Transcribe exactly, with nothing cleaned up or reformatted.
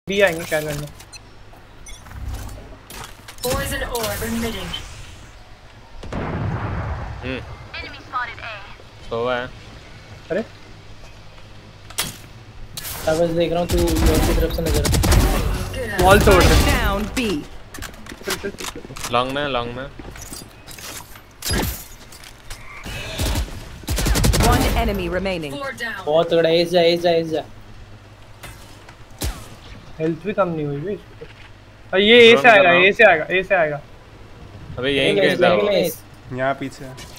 भी आएंगे क्या करना। Poison orb emitting. Hmm Enemy spotted A. तो है। अरे बस देख रहा हूँ तू योर की तरफ से नजर वॉल तोड़ रहे Down B. लॉन्ग में लॉन्ग में One enemy remaining. Four down. बहुत तगड़ा एज जा एज जा एज जा हेल्थ भी कम नहीं हुई भी इसको। और ये ए से आएगा ए से आएगा ए से आएगा। अबे यहीं पे था वो। एज यहाँ पीछे